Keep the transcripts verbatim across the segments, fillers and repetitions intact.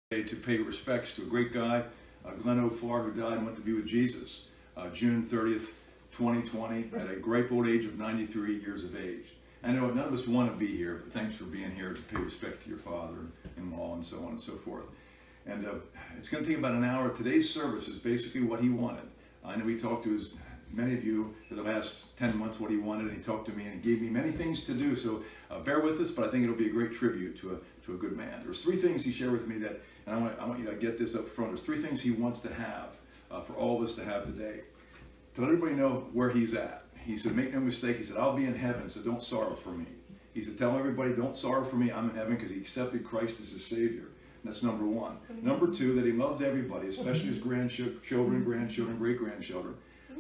To pay respects to a great guy, uh, Glen Farr, who died and went to be with Jesus uh, June thirtieth, twenty twenty, at a great old age of ninety-three years of age. I know none of us want to be here, but thanks for being here to pay respect to your father-in-law and so on and so forth. And uh, it's going to take about an hour. Today's service is basically what he wanted. I know he talked to his, many of you for the last ten months what he wanted, and he talked to me and he gave me many things to do. So uh, bear with us, but I think it'll be a great tribute to a, to a good man. There's three things he shared with me that, and I want, I want you to get this up front. There's three things he wants to have uh, for all of us to have today. To let everybody know where he's at. He said, make no mistake. He said, I'll be in heaven, so don't sorrow for me. He said, tell everybody, don't sorrow for me. I'm in heaven because he accepted Christ as his Savior. And that's number one. Number two, that he loved everybody, especially his grandchildren, grandchildren, great-grandchildren.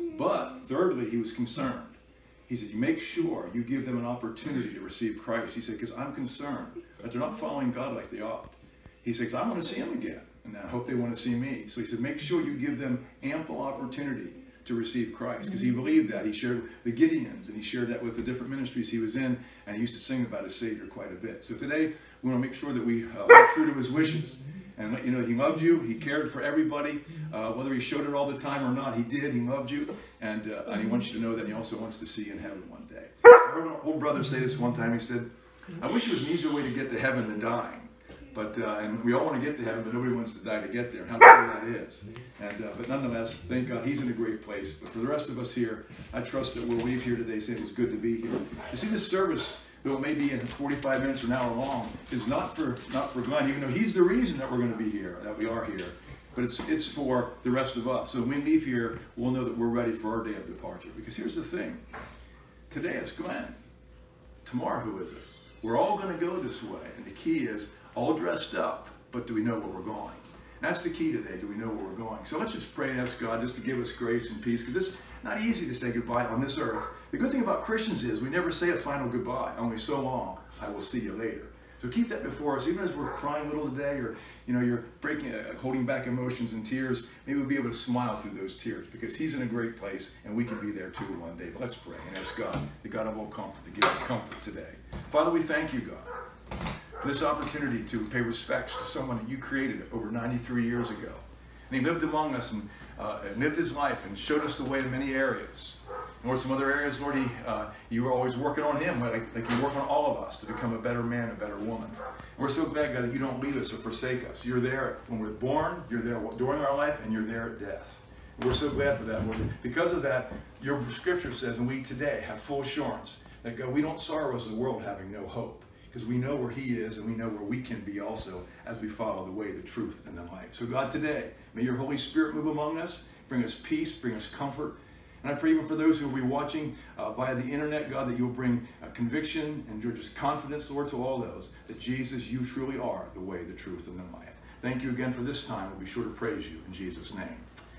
But thirdly, he was concerned. He said, you make sure you give them an opportunity to receive Christ. He said, because I'm concerned that they're not following God like they ought. He said, I want to see him again, and I hope they want to see me. So he said, make sure you give them ample opportunity to receive Christ, because he believed that. He shared the Gideons, and he shared that with the different ministries he was in, and he used to sing about his Savior quite a bit. So today, we want to make sure that we uh, are true to his wishes, and let you know he loved you, he cared for everybody, uh, whether he showed it all the time or not, he did, he loved you, and, uh, and he wants you to know that he also wants to see you in heaven one day. I heard an old brother say this one time. He said, I wish there was an easier way to get to heaven than dying. But, uh, and we all want to get to heaven, but nobody wants to die to get there. And how true that is. And, uh, but nonetheless, thank God he's in a great place. But for the rest of us here, I trust that we'll leave here today saying it was good to be here. You see, this service, though it may be in forty-five minutes or an hour long, is not for, not for Glenn, even though he's the reason that we're going to be here, that we are here. But it's, it's for the rest of us. So when we leave here, we'll know that we're ready for our day of departure. Because here's the thing. Today it's Glenn. Tomorrow, who is it? We're all going to go this way. And the key is, all dressed up, but do we know where we're going? That's the key today. Do we know where we're going? So let's just pray and ask God just to give us grace and peace, because it's not easy to say goodbye on this earth. The good thing about Christians is we never say a final goodbye. Only so long, I will see you later. So keep that before us, even as we're crying a little today, or you know, you're breaking, uh, holding back emotions and tears. Maybe we'll be able to smile through those tears, because he's in a great place, and we can be there too one day. But let's pray and ask God, the God of all comfort, to give us comfort today. Father, we thank you, God, for this opportunity to pay respects to someone that you created over ninety-three years ago. And he lived among us and, uh, and lived his life and showed us the way in many areas. And some other areas, Lord, he, uh, you were always working on him, like, like you work on all of us to become a better man, a better woman. And we're so glad, God, that you don't leave us or forsake us. You're there when we're born, you're there during our life, and you're there at death. And we're so glad for that, Lord. Because of that, your scripture says, and we today have full assurance that, God, we don't sorrow as the world having no hope. Because we know where he is, and we know where we can be also as we follow the way, the truth, and the life. So God, today, may your Holy Spirit move among us, bring us peace, bring us comfort. And I pray even for those who will be watching uh, via the internet, God, that you'll bring uh, conviction and just confidence, Lord, to all those, that Jesus, you truly are the way, the truth, and the life. Thank you again for this time. We'll be sure to praise you in Jesus' name.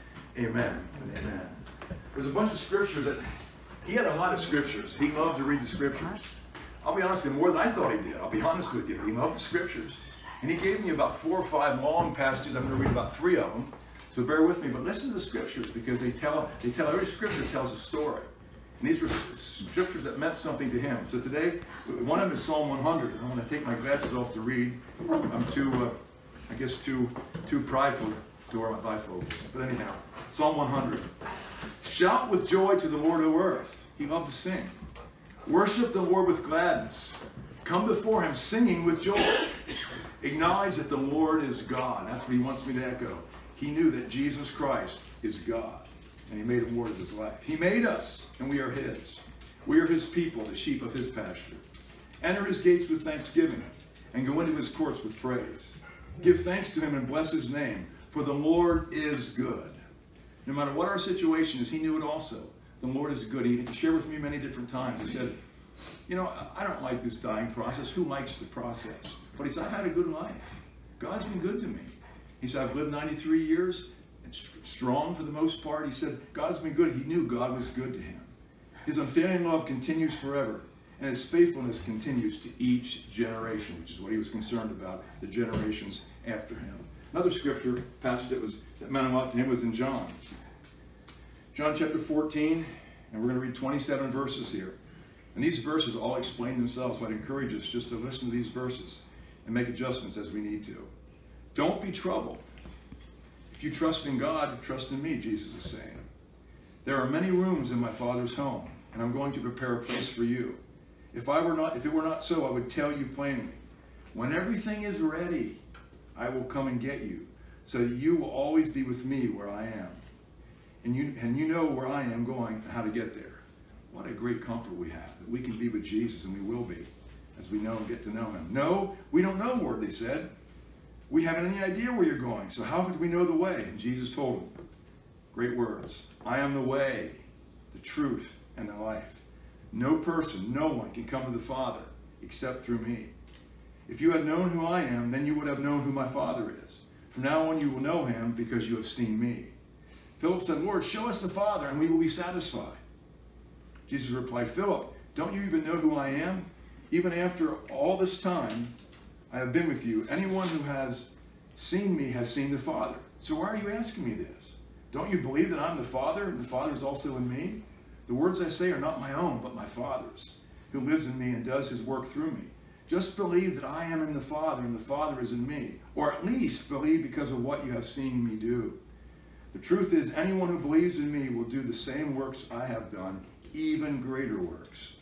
Amen and amen. There's a bunch of scriptures that, he had a lot of scriptures. He loved to read the scriptures. I'll be honest with you, more than I thought he did. I'll be honest with you. He loved the scriptures. And he gave me about four or five long passages. I'm going to read about three of them. So bear with me. But listen to the scriptures, because they tell, they tell every scripture tells a story. And these were scriptures that meant something to him. So today, one of them is Psalm one hundred. I'm going to take my glasses off to read. I'm too, uh, I guess, too, too prideful to wear my bifocals. But anyhow, Psalm one hundred. Shout with joy to the Lord, O earth. He loved to sing. Worship the Lord with gladness. Come before him singing with joy. Acknowledge that the Lord is God. That's what he wants me to echo. He knew that Jesus Christ is God, and he made him Lord of his life. He made us, and we are his. We are his people, the sheep of his pasture. Enter his gates with thanksgiving, and go into his courts with praise. Give thanks to him and bless his name, for the Lord is good. No matter what our situation is, he knew it also. The Lord is good. He shared with me many different times. He said, you know, I don't like this dying process. Who likes the process? But he said, I've had a good life. God's been good to me. He said, I've lived ninety-three years. It's strong for the most part. He said, God's been good. He knew God was good to him. His unfailing love continues forever, and his faithfulness continues to each generation, which is what he was concerned about, the generations after him. Another scripture passage that, was, that meant a lot to him was in John. John chapter fourteen, and we're going to read twenty-seven verses here. And these verses all explain themselves, so I'd encourage us just to listen to these verses and make adjustments as we need to. Don't be troubled. If you trust in God, trust in me, Jesus is saying. There are many rooms in my Father's home, and I'm going to prepare a place for you. If I were not, if it were not so, I would tell you plainly. When everything is ready, I will come and get you, so that you will always be with me where I am. And you, and you know where I am going and how to get there. What a great comfort we have, that we can be with Jesus, and we will be, as we know and get to know him. No, we don't know where, they said. We haven't any idea where you're going, so how could we know the way? And Jesus told them, great words, I am the way, the truth, and the life. No person, no one can come to the Father except through me. If you had known who I am, then you would have known who my Father is. From now on you will know him because you have seen me. Philip said, Lord, show us the Father and we will be satisfied. Jesus replied, Philip, don't you even know who I am? Even after all this time I have been with you, anyone who has seen me has seen the Father. So why are you asking me this? Don't you believe that I'm the Father and the Father is also in me? The words I say are not my own, but my Father's, who lives in me and does his work through me. Just believe that I am in the Father and the Father is in me, or at least believe because of what you have seen me do. The truth is, anyone who believes in me will do the same works I have done, even greater works,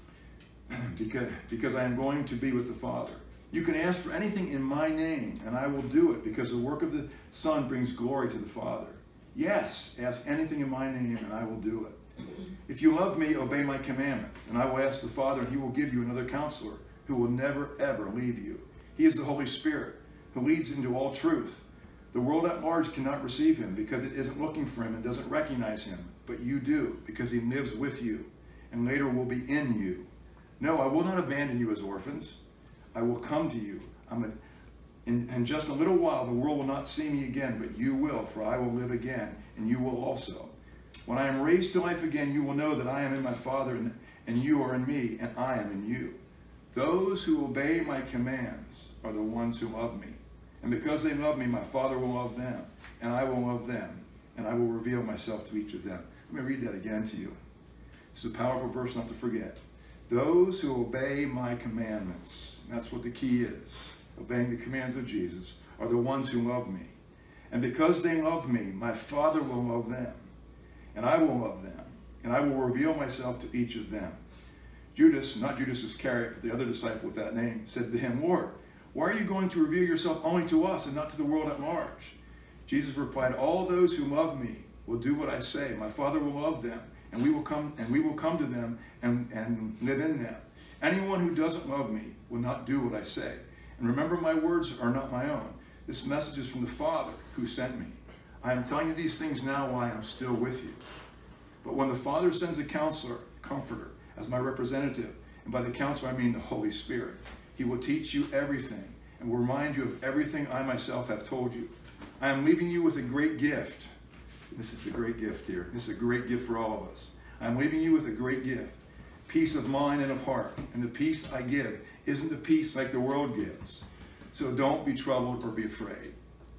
because, because I am going to be with the Father. You can ask for anything in my name, and I will do it, because the work of the Son brings glory to the Father. Yes, ask anything in my name, and I will do it. If you love me, obey my commandments, and I will ask the Father, and he will give you another counselor, who will never, ever leave you. He is the Holy Spirit, who leads into all truth. The world at large cannot receive him, because it isn't looking for him and doesn't recognize him, but you do, because he lives with you, and later will be in you. No, I will not abandon you as orphans. I will come to you. I'm a, in, in just a little while, the world will not see me again, but you will, for I will live again, and you will also. When I am raised to life again, you will know that I am in my Father, and, and you are in me, and I am in you. Those who obey my commands are the ones who love me. And because they love me, my Father will love them, and I will love them, and I will reveal myself to each of them. Let me read that again to you. It's a powerful verse not to forget. Those who obey my commandments, that's what the key is, obeying the commands of Jesus, are the ones who love me. And because they love me, my Father will love them, and I will love them, and I will reveal myself to each of them. Judas, not Judas Iscariot, but the other disciple with that name, said to him, Lord, why are you going to reveal yourself only to us and not to the world at large? Jesus replied, all those who love me will do what I say. My Father will love them, and we will come and we will come to them and, and live in them. Anyone who doesn't love me will not do what I say. And remember, my words are not my own. This message is from the Father who sent me. I am telling you these things now while I am still with you. But when the Father sends a counselor, comforter, as my representative, and by the counselor I mean the Holy Spirit, he will teach you everything and will remind you of everything I myself have told you. I am leaving you with a great gift. This is the great gift here. This is a great gift for all of us. I am leaving you with a great gift, peace of mind and of heart. And the peace I give isn't a peace like the world gives. So don't be troubled or be afraid.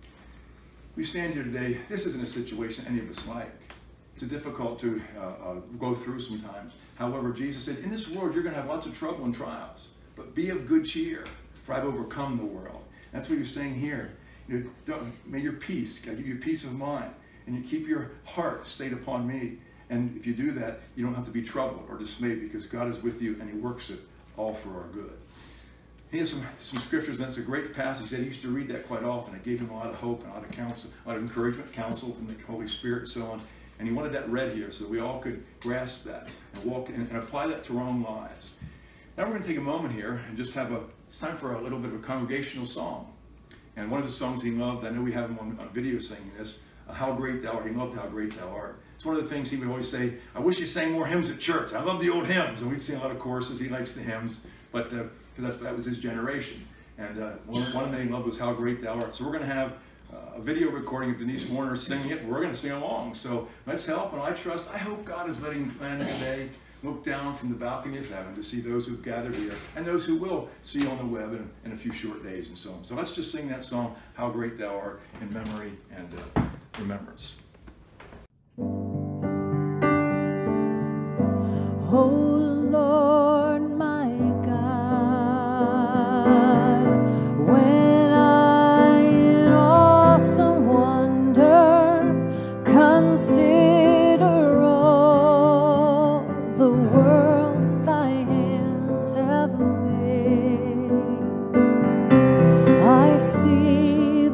We stand here today. This isn't a situation any of us like. It's difficult to uh, uh, go through sometimes. However, Jesus said, in this world you're going to have lots of trouble and trials, but be of good cheer, for I've overcome the world. That's what he's saying here. You know, don't, may your peace, I give you peace of mind, and you keep your heart stayed upon me. And if you do that, you don't have to be troubled or dismayed, because God is with you and he works it all for our good. He has some, some scriptures, and that's a great passage. He said he used to read that quite often. It gave him a lot of hope and a lot of counsel, a lot of encouragement, counsel from the Holy Spirit and so on. And he wanted that read here so that we all could grasp that and walk in, and apply that to our own lives. Now we're going to take a moment here and just have a, it's time for a little bit of a congregational song. And one of the songs he loved, I know we have him on, on video singing this, uh, How Great Thou Art. He loved How Great Thou Art. It's one of the things he would always say, I wish you sang more hymns at church. I love the old hymns. And we'd sing a lot of choruses. He likes the hymns, but uh, because that was his generation. And uh, one, one of them he loved was How Great Thou Art. So we're going to have uh, a video recording of Denise Warner singing it. We're going to sing along. So let's help. And I trust, I hope God is letting Glenn today look down from the balcony of heaven to see those who've gathered here and those who will see on the web in, in a few short days and so on. So let's just sing that song, How Great Thou Art, in memory and uh, remembrance. Oh Lord, my God, when I in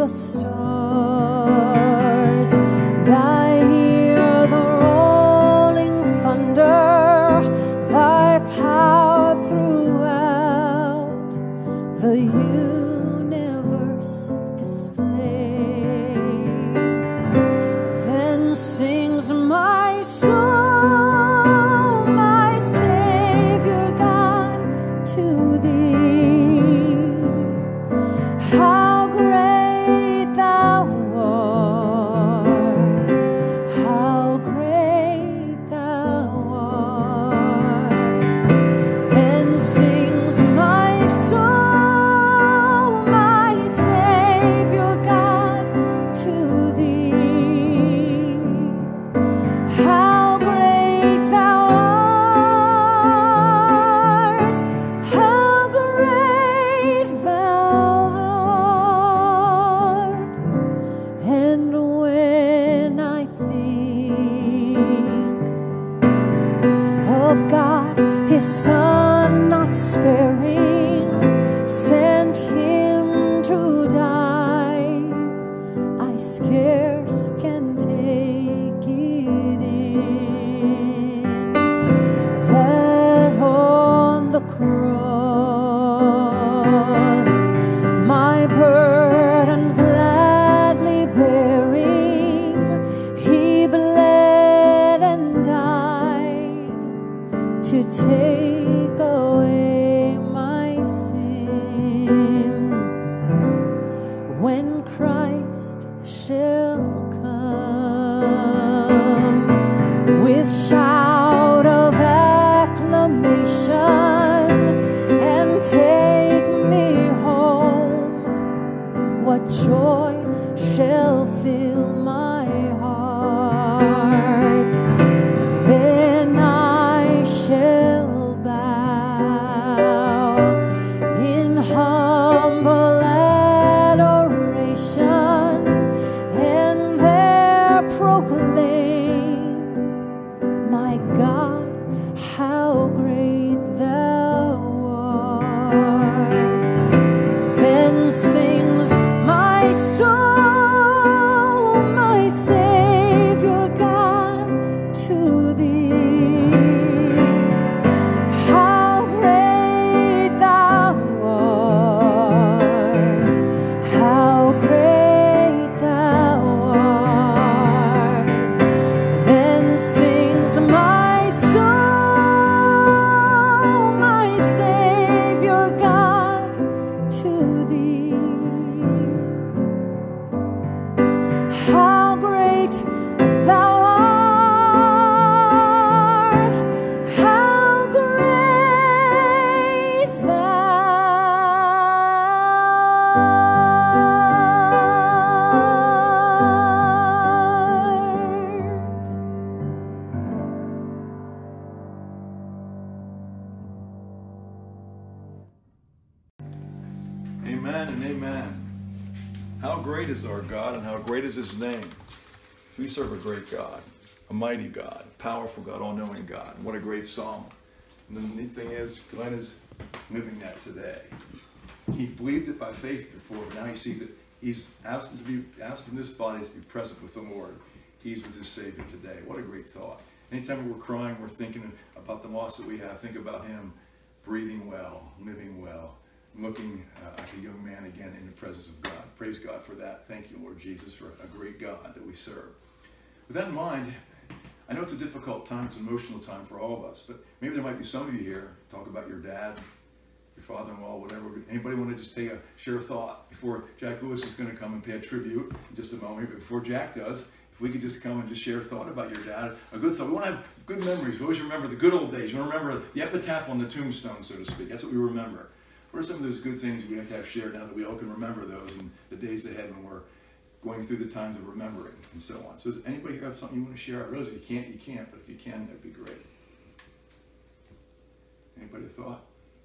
the stars, and I hear the rolling thunder, thy power throughout the universe display. Then sings my soul, my Savior God, to thee. How great thou art, how great thou art. Then sings my soul, my Savior God, to thee. How great thou art, how great thou art. And when I think of God, his Son not sparing, sent him to die, I scarce can take it in, that on the cross, my burden gladly bearing, he bled and died to take away my sin. When Christ shall come with shout of acclamation and take me home, what joy shall fill my heart. Then I shall bow in humble adoration and there proclaim, my God, how great thou art. Then sings my soul, my Savior God, to thee. How great thou art, how great thou art. Then sings my soul, my Savior God, to thee. How great thou art, how great thou art. Amen and amen. How great is our God and how great is his name. We serve a great God, a mighty God, a powerful God, all-knowing God. And what a great song. And the neat thing is, Glenn is living that today. He believed it by faith before, but now he sees it. He's absent to be absent from this body is to be present with the Lord. He's with his Savior today. What a great thought. Anytime we're crying, we're thinking about the loss that we have. Think about him breathing well, living well, looking uh, like a young man again in the presence of God. Praise God for that. Thank you, Lord Jesus, for a great God that we serve. With that in mind, I know it's a difficult time, it's an emotional time for all of us, but maybe there might be some of you here, talk about your dad, your father-in-law, whatever. Anybody want to just take a share a thought before Jack Lewis is going to come and pay a tribute in just a moment, but before Jack does, if we could just come and just share a thought about your dad, a good thought. We want to have good memories. We always remember the good old days. We want to remember the epitaph on the tombstone, so to speak. That's what we remember. What are some of those good things we have to have shared now that we all can remember those in the days ahead when we're going through the times of remembering and so on? So does anybody here have something you want to share? I realize if you can't, you can't, but if you can, that'd be great. Anybody a thought?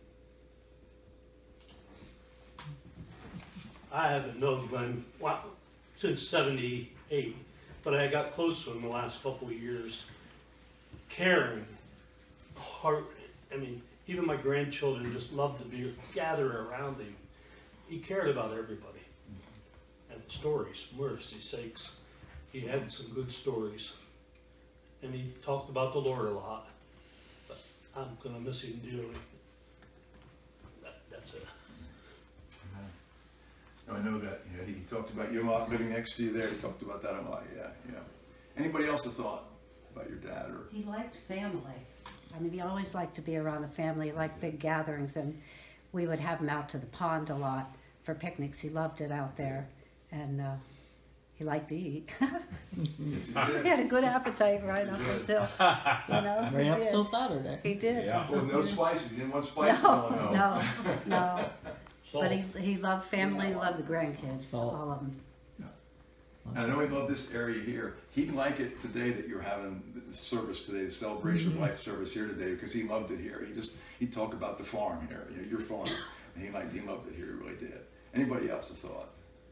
I haven't known Glenn well, since seventy-eight, but I got close to him the last couple of years. Caring, heart, I mean, even my grandchildren just loved to be gather around him. He cared about everybody. And stories, mercy sakes. He had some good stories. And he talked about the Lord a lot. But I'm going to miss him dearly. That, that's it. I know that. Yeah, he talked about your mom living next to you there. He talked about that a lot. Yeah, yeah. Anybody else a thought about your dad? Or He liked family. I mean, he always liked to be around the family, he liked big gatherings, and we would have him out to the pond a lot for picnics. He loved it out there, and uh, he liked to eat. Yes, he He did. had a good appetite right up until, you know, he Right up did. till Saturday. He did. Yeah. Well, no spices. He didn't want spices. No, Oh, no. no, no. So, But he, he loved family, he loved the grandkids, Salt. all of them. And I know he loved this area here. He'd like it today that you're having the service today, the celebration of life service here today, because he loved it here. He just, he'd talk about the farm here, you know, your farm. And he liked, he loved it here, he really did. Anybody else a thought?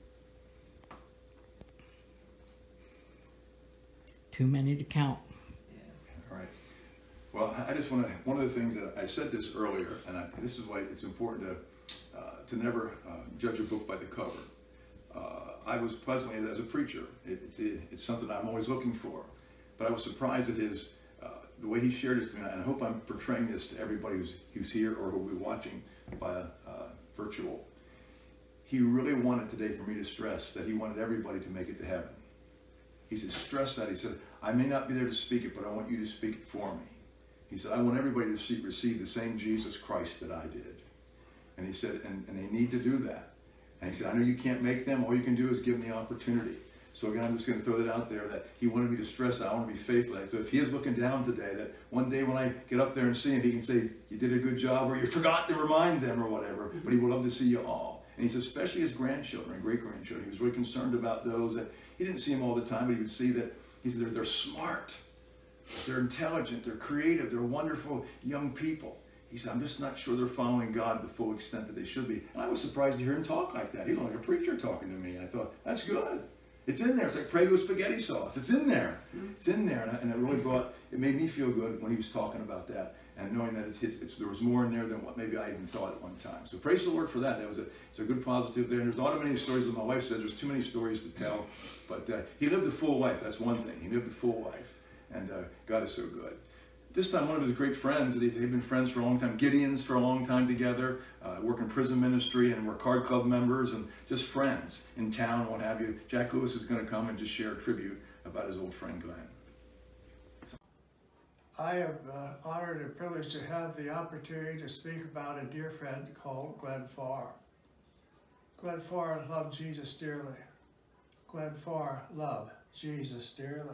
Too many to count. All right. Well, I just want to, one of the things that I said this earlier, and I, this is why it's important to, uh, to never uh, judge a book by the cover. Uh, I was pleasantly, as a preacher, it, it, it's something I'm always looking for. But I was surprised at his, uh, the way he shared this, and I hope I'm portraying this to everybody who's, who's here or who will be watching by uh, virtual. He really wanted today for me to stress that he wanted everybody to make it to heaven. He said, stress that. He said, I may not be there to speak it, but I want you to speak it for me. He said, I want everybody to see, receive the same Jesus Christ that I did. And he said, and, and they need to do that. And he said, I know you can't make them. All you can do is give them the opportunity. So again, I'm just going to throw that out there that he wanted me to stress that I want to be faithful. So if he is looking down today, that one day when I get up there and see him, he can say, you did a good job, or you forgot to remind them, or whatever. But he would love to see you all. And he said, especially his grandchildren and great-grandchildren. He was really concerned about those that he didn't see them all the time, but he would see that, he said, they're, they're smart, they're intelligent, they're creative, they're wonderful young people. He said, I'm just not sure they're following God to the full extent that they should be. And I was surprised to hear him talk like that. He was like a preacher talking to me. And I thought, that's good. It's in there. It's like Prego spaghetti sauce. It's in there. It's in there. And, I, and it really brought, it made me feel good when he was talking about that. And knowing that it's, it's, it's, there was more in there than what maybe I even thought at one time. So praise the Lord for that. That was a, it's a good positive there. And there's not many stories, as my wife said, there's too many stories to tell. But uh, he lived a full life. That's one thing. He lived a full life. And uh, God is so good. This time, one of his great friends, they've been friends for a long time, Gideons for a long time together, uh, work in prison ministry, and we're card club members, and just friends in town, what have you. Jack Lewis is going to come and just share a tribute about his old friend Glenn. So. I am uh, honored and privileged to have the opportunity to speak about a dear friend called Glen Farr. Glen Farr loved Jesus dearly. Glen Farr loved Jesus dearly.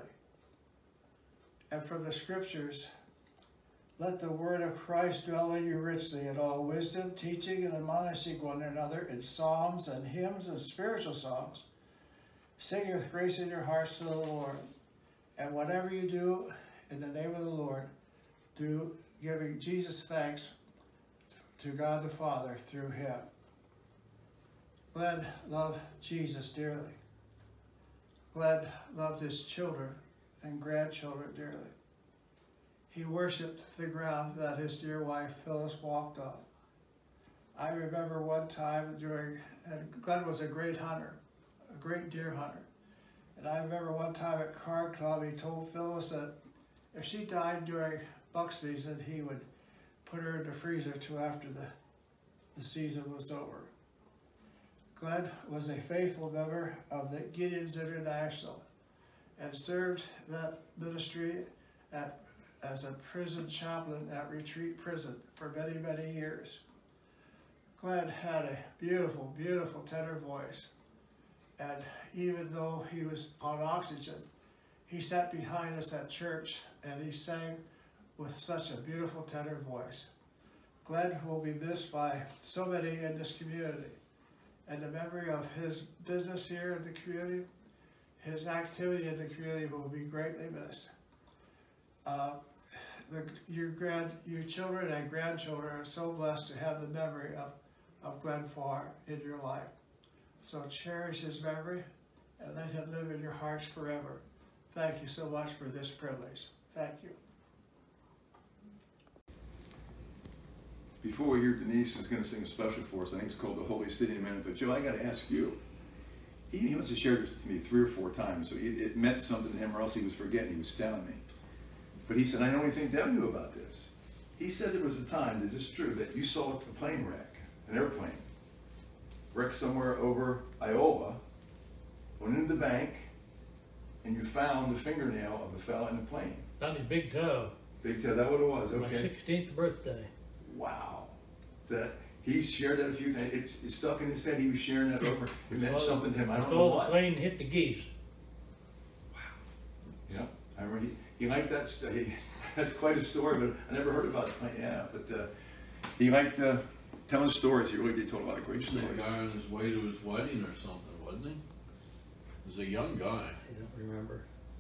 And from the scriptures, let the word of Christ dwell in you richly in all wisdom, teaching and admonishing one another in psalms and hymns and spiritual songs, singing with grace in your hearts to the Lord. And whatever you do in the name of the Lord, do giving Jesus thanks to God the Father through him. Glenn loved Jesus dearly. Glenn loved his children and grandchildren dearly. He worshipped the ground that his dear wife Phyllis walked on. I remember one time during, and Glenn was a great hunter, a great deer hunter. And I remember one time at Card Club, he told Phyllis that if she died during buck season, he would put her in the freezer till after the, the season was over. Glenn was a faithful member of the Gideons International and served that ministry at, as a prison chaplain at Retreat Prison for many, many years. Glenn had a beautiful, beautiful tenor voice. And even though he was on oxygen, he sat behind us at church and he sang with such a beautiful tenor voice. Glenn will be missed by so many in this community. And the memory of his business here in the community, his activity in the community will be greatly missed. Uh, the, your, grand, your children and grandchildren are so blessed to have the memory of, of Glen Farr in your life. So cherish his memory and let him live in your hearts forever. Thank you so much for this privilege. Thank you. Before we hear Denise is going to sing a special for us, I think it's called The Holy City in a minute, but Joe, I got to ask you, he, he must have shared this with me three or four times, so it, it meant something to him, or else he was forgetting. He was telling me. But he said, I don't even think Deb knew about this. He said there was a time, is this true, that you saw a plane wreck, an airplane, wrecked somewhere over Iowa, went into the bank, and you found the fingernail of a fella in the plane. Found his big toe. Big toe, is that what it was? My Okay. sixteenth birthday. Wow. Is that, he shared that a few times. It's, it's stuck in his head. He was sharing that over. It meant something to him. I don't know Saw the what. plane hit the geese. Wow. Yeah. I remember he, he liked that. St- he, that's quite a story, but I never heard about it. Yeah, but uh, he liked uh, telling stories. He really did tell a lot of great Wasn't stories. that guy on his way to his wedding or something, wasn't he? He was a young guy. I don't remember.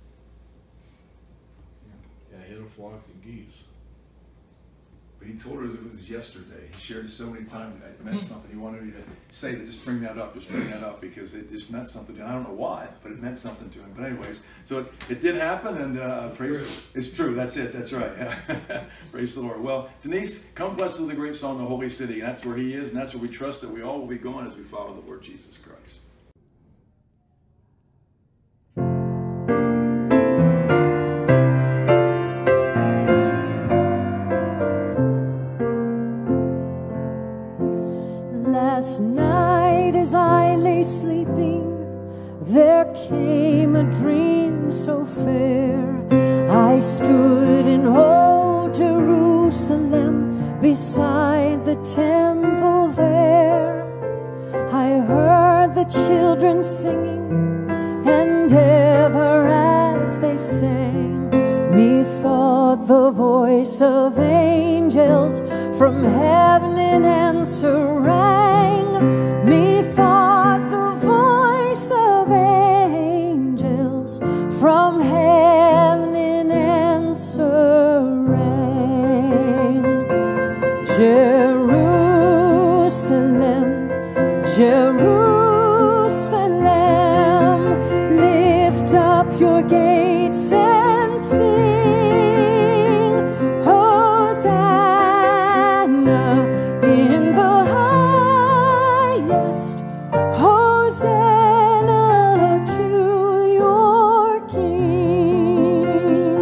Yeah, hit a flock of geese. But he told her it was yesterday. He shared it so many times. It meant something. He wanted me to say that. Just bring that up. Just bring that up because it just meant something to him. I don't know why, but it meant something to him. But anyways, so it, it did happen, and uh, praise. True. It's true. That's it. That's right. Yeah. Praise the Lord. Well, Denise, come blessed with the great song, "The Holy City," and that's where He is, and that's where we trust that we all will be going as we follow the Lord Jesus Christ. Last night as I lay sleeping, there came a dream so fair. I stood in old Jerusalem beside the temple there. I heard the children singing, and ever as they sang, methought the voice of angels from heaven in answer rang. Methought the voice of angels from heaven in answer rang. Jerusalem, Jerusalem, lift up your gates and sing, Hosanna in the highest, Hosanna to your King.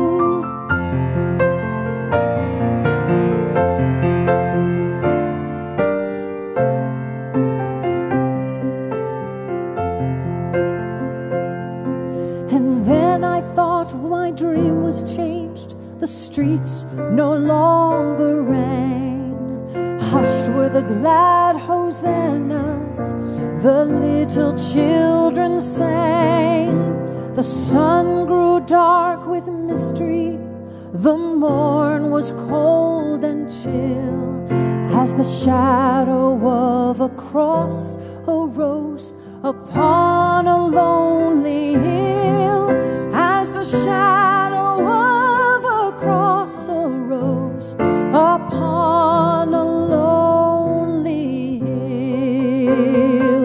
And then I thought my dream was changed. The streets no longer rang. Hushed were the glad hosannas, the little children sang. The sun grew dark with mystery, the morn was cold and chill, as the shadow of a cross arose upon a lonely hill. As the shadow of a cross arose upon a lonely hill.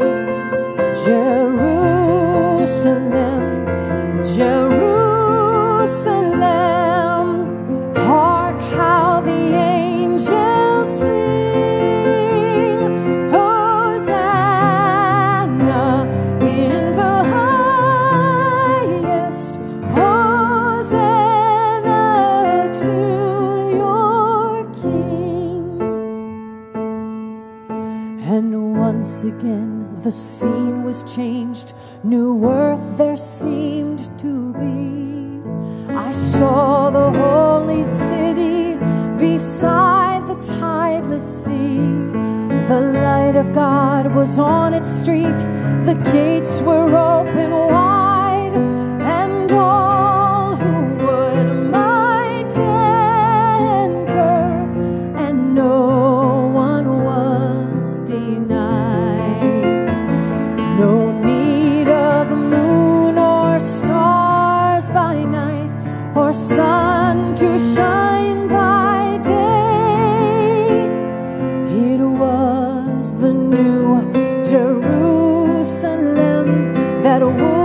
Jerusalem, Jerusalem, hark how the angels sing, Hosanna in the highest, Hosanna to your King. And once again the scene was changed, new earth there seemed to be. I saw the holy city beside the tideless sea. The light of God was on its street, the gates were open wide, and all who would might enter, and no one was denied. No need of moon or stars by night, or sun to shine by day. It was the new Jerusalem that would